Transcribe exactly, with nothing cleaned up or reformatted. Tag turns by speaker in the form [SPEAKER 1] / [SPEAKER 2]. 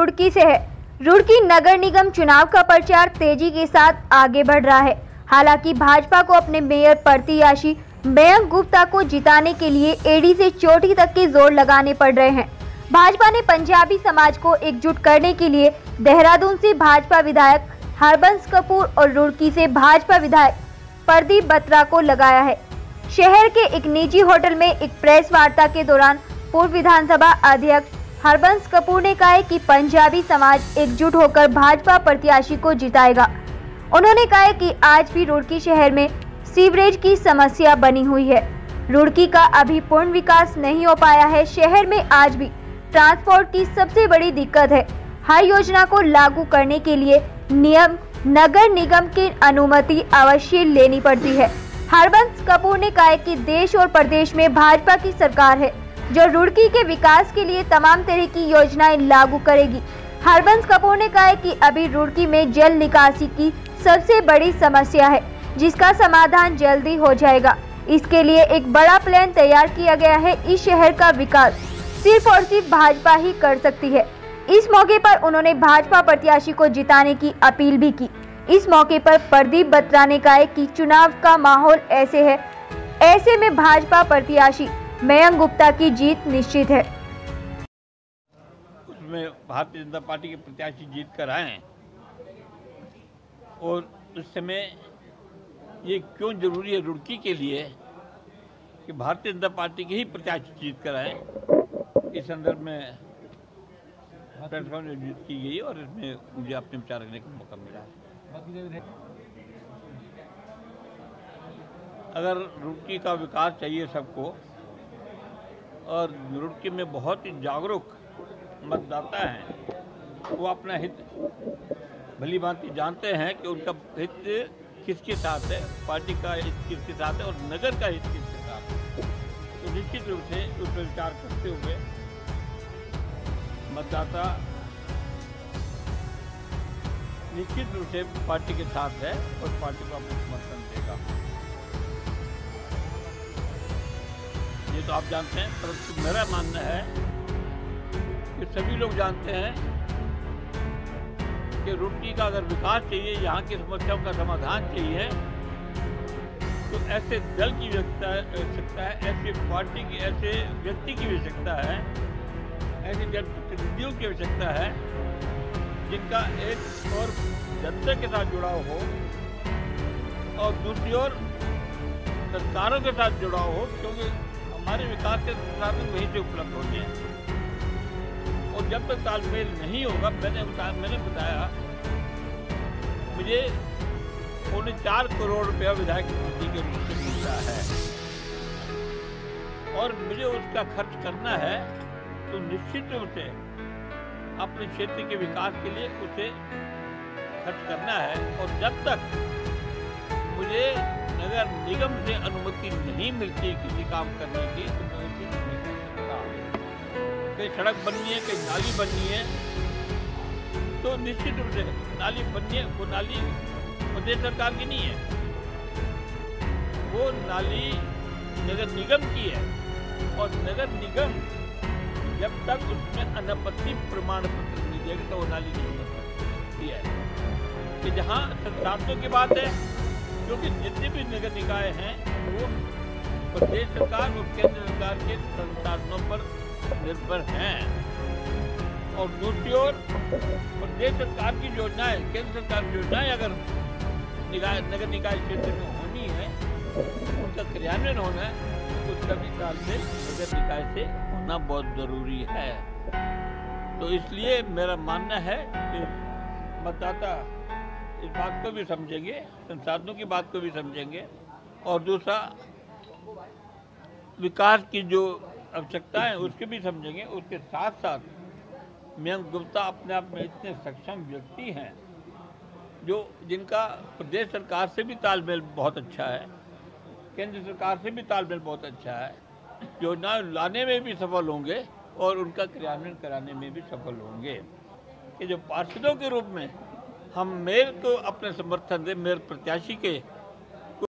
[SPEAKER 1] रुड़की से है। रुड़की नगर निगम चुनाव का प्रचार तेजी के साथ आगे बढ़ रहा है। हालांकि भाजपा को अपने मेयर प्रत्याशी मयंक गुप्ता को जिताने के लिए एड़ी से चोटी तक के जोर लगाने पड़ रहे हैं। भाजपा ने पंजाबी समाज को एकजुट करने के लिए देहरादून से भाजपा विधायक हरबंस कपूर और रुड़की से भाजपा विधायक प्रदीप बत्रा को लगाया है। शहर के एक निजी होटल में एक प्रेस वार्ता के दौरान पूर्व विधानसभा अध्यक्ष हरबंस कपूर ने कहा है कि पंजाबी समाज एकजुट होकर भाजपा प्रत्याशी को जिताएगा। उन्होंने कहा है कि आज भी रुड़की शहर में सीवरेज की समस्या बनी हुई है। रुड़की का अभी पूर्ण विकास नहीं हो पाया है। शहर में आज भी ट्रांसपोर्ट की सबसे बड़ी दिक्कत है। हर योजना को लागू करने के लिए नियम नगर निगम की अनुमति अवश्य लेनी पड़ती है। हरबंस कपूर ने कहा कि देश और प्रदेश में भाजपा की सरकार है जो रुड़की के विकास के लिए तमाम तरह की योजनाएं लागू करेगी। हरबंस कपूर ने कहा कि अभी रुड़की में जल निकासी की सबसे बड़ी समस्या है जिसका समाधान जल्दी हो जाएगा। इसके लिए एक बड़ा प्लान तैयार किया गया है। इस शहर का विकास सिर्फ और सिर्फ भाजपा ही कर सकती है। इस मौके पर उन्होंने भाजपा प्रत्याशी को जिताने की अपील भी की। इस मौके पर प्रदीप बत्रा ने कहा कि चुनाव का माहौल ऐसे है, ऐसे में भाजपा प्रत्याशी मयंक गुप्ता की जीत निश्चित है।
[SPEAKER 2] उसमें भारतीय जनता पार्टी के प्रत्याशी जीत कर आए हैं और उस समय ये क्यों जरूरी है रुड़की के लिए कि भारतीय जनता पार्टी के ही प्रत्याशी जीत कर आए। इस संदर्भ में प्रेस कॉन्फ्रेंस की गई और इसमें मुझे अपने विचार रखने का मौका मिला है। अगर रुड़की का विकास चाहिए सबको और रुड़की में बहुत ही जागरूक मतदाता हैं, वो अपना हित भली भांति जानते हैं कि उनका हित किसके साथ है, पार्टी का हित किसके साथ है और नगर का हित किसके साथ है। तो निश्चित रूप से उस पर विचार करते हुए मतदाता निश्चित रूप से पार्टी के साथ है और पार्टी को अपना समर्थन देगा। ये तो आप जानते हैं, परंतु मेरा मानना है कि सभी लोग जानते हैं कि रुड़की का अगर विकास चाहिए, यहाँ की समस्याओं का समाधान चाहिए, तो ऐसे दल की आवश्यकता है, ऐसे पार्टी की, ऐसे व्यक्ति की आवश्यकता है, ऐसे जनप्रतिनिधियों की आवश्यकता है जिनका एक और जनता के साथ जुड़ाव हो और दूसरी ओर सरकारों के साथ जुड़ाव हो, क्योंकि हमारे विकास के साधन वहीं से उपलब्ध होते हैं। और जब तक तालमेल नहीं होगा, मैंने बताया मैंने बताया मुझे पौने चार करोड़ रुपया विधायक निधि के रूप में मिलता है और मुझे उसका खर्च करना है, तो निश्चित रूप से अपने क्षेत्र के विकास के लिए उसे खर्च करना है। और जब तक मुझे नगर निगम से अनुमति नहीं मिलती किसी काम करने की, तो मैं उसे नहीं कर सकता। कहीं सड़क बननी है, कहीं नाली बननी है, तो निश्चित रूप से नाली बननी है, वो नाली प्रदेश सरकार की नहीं है, वो नाली नगर निगम की है। और नगर निगम जब तक उसमें अनापत्ति प्रमाण पत्र नहीं देगा तो वो नाली नहीं बन सकती है। कि जहाँ संसाधनों की बात है, क्योंकि जितने भी नगर निकाय हैं वो प्रदेश सरकार और केंद्र सरकार के संसाधनों पर निर्भर हैं। और दूसरी ओर प्रदेश सरकार की योजनाएं, केंद्र सरकार की योजनाएं अगर निकाय नगर निकाय क्षेत्र में होनी है, उनका क्रियान्वयन होना है, तो उसका भी तालमेल नगर निकाय से होना बहुत जरूरी है। तो इसलिए मेरा मानना है कि मतदाता इस बात को भी समझेंगे, संसाधनों की बात को भी समझेंगे और दूसरा विकास की जो आवश्यकता है उसके भी समझेंगे। उसके साथ साथ मयंक गुप्ता अपने आप में इतने सक्षम व्यक्ति हैं जो जिनका प्रदेश सरकार से भी तालमेल बहुत अच्छा है, केंद्र सरकार से भी तालमेल बहुत अच्छा है, योजना लाने में भी सफल होंगे और उनका क्रियान्वयन कराने में भी सफल होंगे। कि जो पार्षदों के रूप में हम मेयर को अपने समर्थन दें, मेयर प्रत्याशी के